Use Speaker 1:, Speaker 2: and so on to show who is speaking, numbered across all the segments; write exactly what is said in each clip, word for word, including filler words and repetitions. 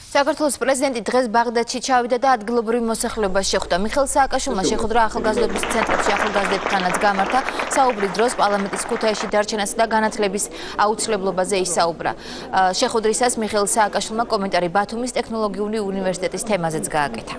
Speaker 1: საქართველოს პრეზიდენტი დღეს ბაღდადში ჩავიდა და ადგილობრივ მოსახლეობას შეხვდა. მიხეილ სააკაშვილმა შეხვედრა ახალგაზრდობის ცენტრებში ახალგაზრდებთანაც გამართა. საუბრის დროს პარლამენტის ქუთაისში დარჩენასა და განათლების აუცილებლობაზე ისაუბრა. შეხვედრისას მიხეილ სააკაშვილმა კომენტარი ბათუმის ტექნოლოგიური უნივერსიტეტის თემაზეც გააკეთა.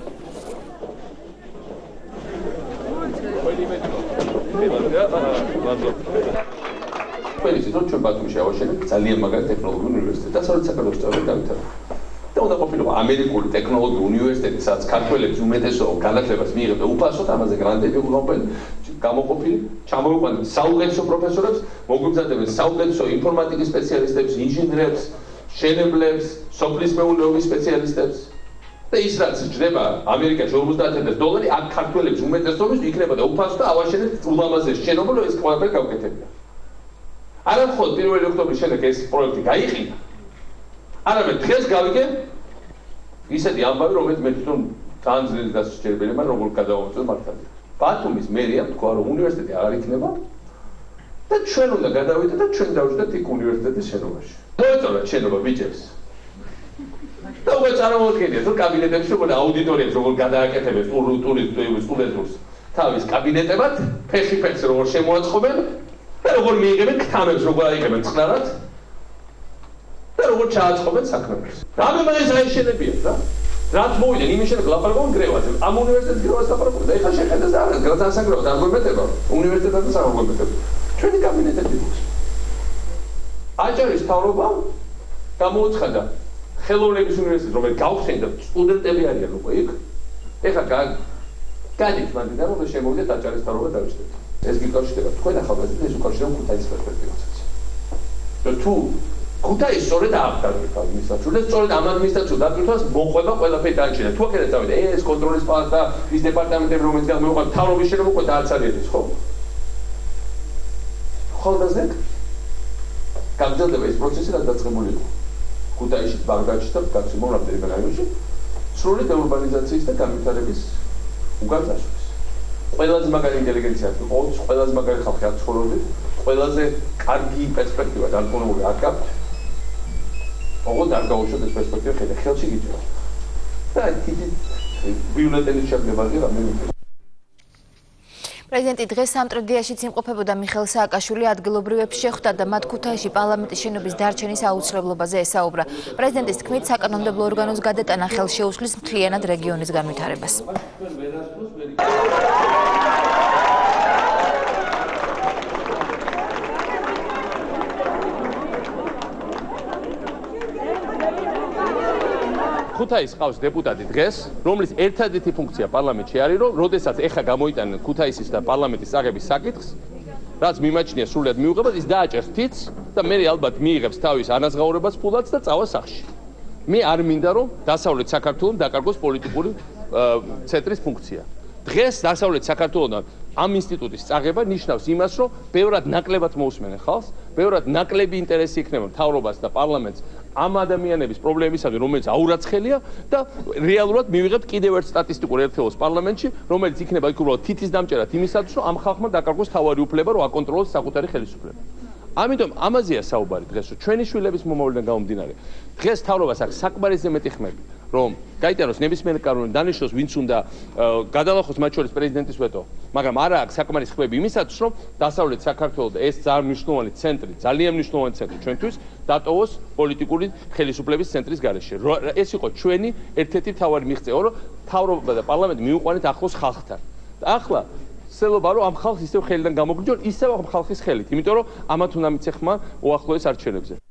Speaker 2: ყველის რომ ჩვენ ბათუმში ავაშენებთ ძალიან მაგარი ტექნოლოგიური უნივერსიტეტი და სადაც საქართველოს წევრები დავითარებთ. და უნდა ყოფილიყო ამერიკული ტექნოლოგიური უნივერსიტეტი, სადაც ქართველებს უმეტესობა განათლებას მიიღებდა უფასოდ, ამაზე გრანტები უღრმობენ, გამოყოფილი, ჩამოვიყვანეთ საუკეთესო პროფესორებს, მოგვიბრძანებენ საუკეთესო ინფორმატიკის სპეციალისტებს, ინჟინრებს, მშენებლებს, სოფლის მეურნეობის სპეციალისტებს. და ის რაც ჯდება ამერიკაში ორმოცდაათ ათას დოლარი, აქ ქართველებს უმეტესობის იქნებოდა უფასო და ავაშენებთ ულამაზეს შენობა, რომ ეს ყველაფერი გავკეთებია. არა მხოლოდ პირველი ოქტომბრის შემდეგ ეს პროექტი გაიყიდა. არამედ დღეს გავიგე ისეთი ამბავი, რომელიც მე თვითონ ძალიან ძლიერი დასაჯერებელი, მაგრამ როგორ გადავამოწმე მართალია. ბათუმის მერიამ თქვა, რომ უნივერსიტეტი აღარ იქნება და ჩვენ უნდა გადავიდეთ და ჩვენ დავждდეთ იქ უნივერსიტეტის შენობაში. მოეწონათ შენობა ბიჭებს. და უკვე წარმოვიდგინეთ, რომ კაბინეტებში როგორ აუდიტორიებს როგორ გადააკეთებენ ტურისტულ სტუდენტებს თავის კაბინეტებად, ფეხი ფეხს როგორ შემოაწყობენ და როგორ მიიღებენ ქთამებს, როგორ აიღებენ წყნარად. და როგორ ჩააწყობენ საქმეებს. რამე მაგას აიშენებიათ რა. რაც მოვიდნენ იმის შემდეგ ლაპარაკობენ გრევაზე. ამ უნივერსიტეტის გრევას ლაპარაკობენ და ეხლა შეხედეს და არა გრასაგრევად არ გვემეტება. უნივერსიტეტად არ გვემეტება. ჩვენი კაბინეტები გვაქვს. აჭარის მთავრობა გამოუცხადა ხელოვნების უნივერსიტეტს, რომელიც გავხსენდა სტუდენტები არიან უკვე იქ. ეხლა გადით მანდიდან რომ შემოვიდეთ აჭარის მთავრობა დავიწყდეთ. ეს გიკავშირდება თქვენ ახალგაზრდებს, ეს უკავშირდება ქუთაისის პერსპექტივასაც. და თუ ქუთაისი სწორედ აღდარგეთ ადმინისტრაციულ და სწორედ ამ ადმინისტრაციულ დაკრიტვას მოყვება ყველაფერი დაიჭირა. თუ აქედან წავიდა ეს კონტროლის პალატა, ის დეპარტამენტები, რომელიც გამოიყვანა მთავრობის შენობა უკვე დააცალიერეს, ხო? ხოლმე გაგრძელდება ეს პროცესი, რაც დაწყებული იყო. ქუთაისში, ბაღდადში და გაცემულ რამდენიმე რაიონში სრული დეურბანიზაციის და განვითარების უკან წასვლის. ყველაზე მაგარი ინტელიგენცია აქვს, ყოველთვის ყველაზე მაგარი ხალხი აქ ცხოვრობენ, ყველაზე კარგი პერსპექტივა დარწმუნებული აქ გაქვთ. ოღონდ არ გაუშვათ ეს პერსპექტივა ხედა ხელში გიჭირა. და თითი ბიულეტენის შემდგებაზე რამდენი
Speaker 1: პრეზიდენტი დღეს სამტრედიაში იმყოფებოდა. მიხეილ სააკაშვილი ადგილობრივებს შეხვდა და მათ ქუთაისში პარლამენტის შენობის დარჩენის აუცილებლობაზე ესაუბრა. პრეზიდენტის თქმით, საკანონმდებლო ორგანოს გადატანა ხელს შეუშლის მთლიანად რეგიონის განვითარებას.
Speaker 2: ქუთაისის ყავს დეპუტატი დღეს, რომლის ერთადერთი ფუნქცია პარლამენტში არის, რომ როდესაც ეხა გამოიტანენ ქუთაისის და პარლამენტის წაღების საკითხს, რაც მიმაჩნია სრულად მიუღებად, ის დააჭერს თითს და მე ალბათ მიიღებს თავის ანაზღაურებას ფულადს და წავა სახლში. მე არ მინდა რომ დასავლეთ საქართველოს დაკარგოს პოლიტიკური ცენტრის ფუნქცია. დღეს დასავლეთ საქართველოსთან ამ ინსტიტუტის წაღება ნიშნავს იმას, რომ ბევრად ნაკლებად მოусმენენ ხალხს, ბევრად ნაკლები ინტერესი იქნება მთავრობას და პარლამენტს ამ ადამიანების პრობლემისადმი, რომელიც აურაცხელია და რეალურად მივიღებთ კიდევ ერთ სტატისტიკურ ერთეულს პარლამენტში, რომელიც იქნება იქ უბრალოდ თითის დამჭერად იმისათვის, რომ ამ ხალხმა დაკარგოს თავარი უფლება, რომ აკონტროლოს საკუთარი ხელისუფლება. ამიტომ ამაზეა საუბარი დღეს, რომ ჩვენი შვილების მომავლიდან გამომდინარე, დღეს მთავრობას აქვს საკმარისზე მეტი ხმები, რომ გაიტანოს ნებისმიერი კანონი, დანიშნოს ვინც უნდა გადალახოს მათ შორის პრეზიდენტის ვეტო, მაგრამ არა აქვს საკმარის ხმები იმისათვის, რომ დასავლეთ საქართველოს ეს ძალიან მნიშვნელოვანი ცენტრი, ძალიან მნიშვნელოვანი ცენტრი ჩვენთვის დატოვოს პოლიტიკური ხელისუფლების ცენტრის გარეშე. ეს იყო ჩვენი ერთ-ერთი მთავარი მიღწევა, რომ მთავრობა და პარლამენტი მივიყვანეთ ახლოს ხალხთან. ახლა ცდილობა რომ ამ ხალხს ისევ ხელიდან გამოგიჯონ, ისევ ამ ხალხის ხელით, იმიტომ რომ ამათ უნდა მიცე ხმა უახლოეს არჩევნებზე.